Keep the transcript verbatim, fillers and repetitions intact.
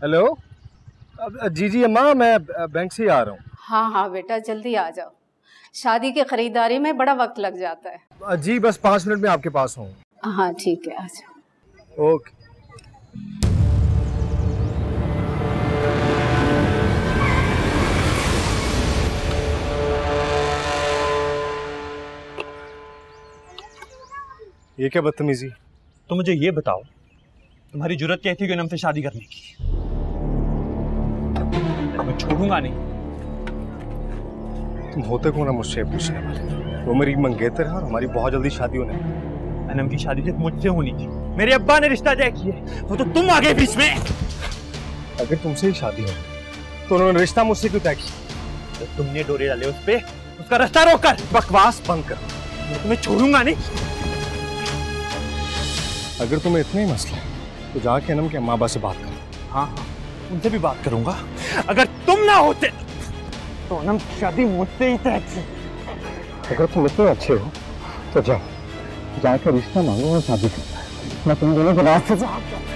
Hello. जी जी अम्मा, मैं bank से ही आ रहा हूँ। हाँ हाँ बेटा, जल्दी आ जाओ। शादी की खरीदारी में बड़ा वक्त लग जाता है। जी बस पाँच मिनट में आपके पास हूँ। हाँ ठीक है, आ जाओ। ओके। ये क्या बदतमीजी। तो मुझे ये बताओ, तुम्हारी जुर्रत क्या थी कि हमसे शादी करने की? मैं छोड़ूंगा नहीं। तुम होते कौन है मुझसे पूछने वाले? वो मेरी मंगेतर है और हमारी बहुत जल्दी शादी होने वाली। अनम की शादी सिर्फ मुझसे होनी थी। मेरे अब्बा ने रिश्ता तय किया, वो तो तुम आ गए बीच में। अगर तुमसे ही शादी हो तो उन्होंने रिश्ता मुझसे क्यों तय किया? तो तुमने डोरे डाले उस पे, उसका रास्ता रोककर। बकवास बंद कर। मैं तुम्हें छोड़ूंगा नहीं। अगर तुम्हें इतना ही मसला है तो जाके अनम के अम्मा अब्बा से बात करो। हाँ हाँ, उनसे भी बात करूंगा। अगर तुम ना होते तो अनम की शादी मुझसे ही तय थी। अगर तुम इतने अच्छे हो तो जाओ, जाकर रिश्ता मांगो और शादी करो। मैं तुम दोनों को रास्ते से